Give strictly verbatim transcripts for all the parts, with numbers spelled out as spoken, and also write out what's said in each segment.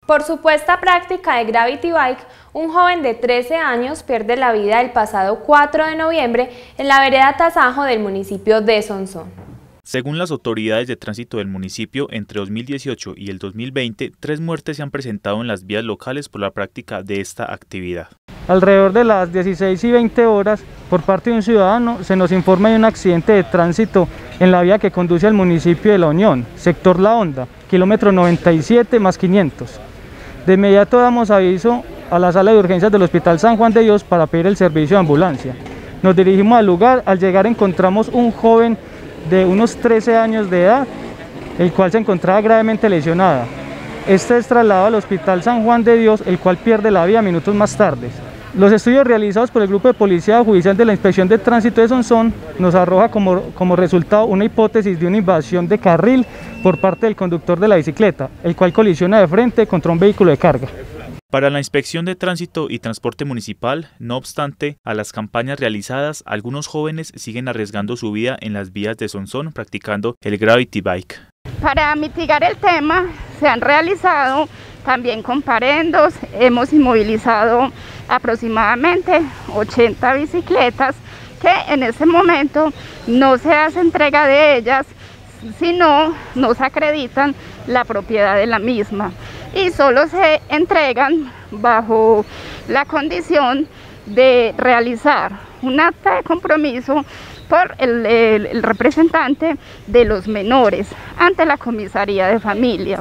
Por supuesta práctica de Gravity Bike, un joven de trece años pierde la vida el pasado cuatro de noviembre en la vereda Tasajo del municipio de Sonsón. Según las autoridades de tránsito del municipio, entre dos mil dieciocho y el dos mil veinte, tres muertes se han presentado en las vías locales por la práctica de esta actividad. Alrededor de las dieciséis y veinte horas, por parte de un ciudadano, se nos informa de un accidente de tránsito en la vía que conduce al municipio de La Unión, sector La Honda, kilómetro noventa y siete más quinientos. De inmediato damos aviso a la sala de urgencias del Hospital San Juan de Dios para pedir el servicio de ambulancia. Nos dirigimos al lugar. Al llegar encontramos un joven de unos trece años de edad, el cual se encontraba gravemente lesionada. Este es trasladado al Hospital San Juan de Dios, el cual pierde la vida minutos más tarde. Los estudios realizados por el Grupo de Policía Judicial de la Inspección de Tránsito de Sonsón nos arroja como, como resultado una hipótesis de una invasión de carril por parte del conductor de la bicicleta, el cual colisiona de frente contra un vehículo de carga. Para la Inspección de Tránsito y Transporte Municipal, no obstante, a las campañas realizadas, algunos jóvenes siguen arriesgando su vida en las vías de Sonsón practicando el Gravity Bike. Para mitigar el tema, se han realizado también comparendos, hemos inmovilizado aproximadamente ochenta bicicletas que en ese momento no se hace entrega de ellas, sino nos acreditan la propiedad de la misma y solo se entregan bajo la condición de realizar un acta de compromiso por el, el, el representante de los menores ante la comisaría de familia.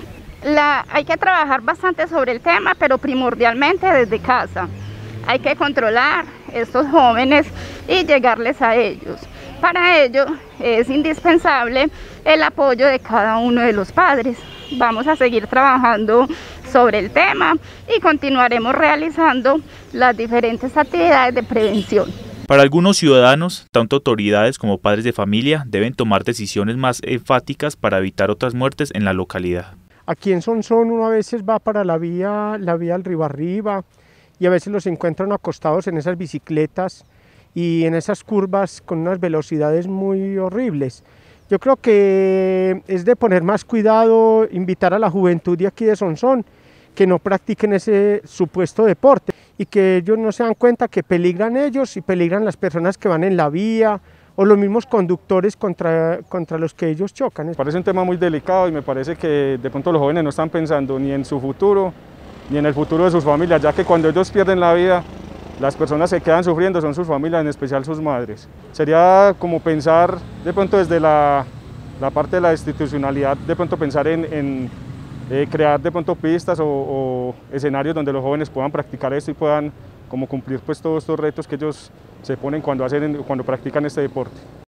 La, hay que trabajar bastante sobre el tema, pero primordialmente desde casa. Hay que controlar estos jóvenes y llegarles a ellos. Para ello es indispensable el apoyo de cada uno de los padres. Vamos a seguir trabajando sobre el tema y continuaremos realizando las diferentes actividades de prevención. Para algunos ciudadanos, tanto autoridades como padres de familia deben tomar decisiones más enfáticas para evitar otras muertes en la localidad. Aquí en Sonsón uno a veces va para la vía, la vía al río arriba y a veces los encuentran acostados en esas bicicletas y en esas curvas con unas velocidades muy horribles. Yo creo que es de poner más cuidado, invitar a la juventud de aquí de Sonsón que no practiquen ese supuesto deporte y que ellos no se dan cuenta que peligran ellos y peligran las personas que van en la vía o los mismos conductores contra, contra los que ellos chocan. Me parece un tema muy delicado y me parece que de pronto los jóvenes no están pensando ni en su futuro ni en el futuro de sus familias, ya que cuando ellos pierden la vida, las personas que quedan sufriendo son sus familias, en especial sus madres. Sería como pensar de pronto desde la, la parte de la institucionalidad, de pronto pensar en, en eh, crear de pronto pistas o, o escenarios donde los jóvenes puedan practicar esto y puedan como cumplir pues todos estos retos que ellos se ponen cuando, hacen, cuando practican este deporte.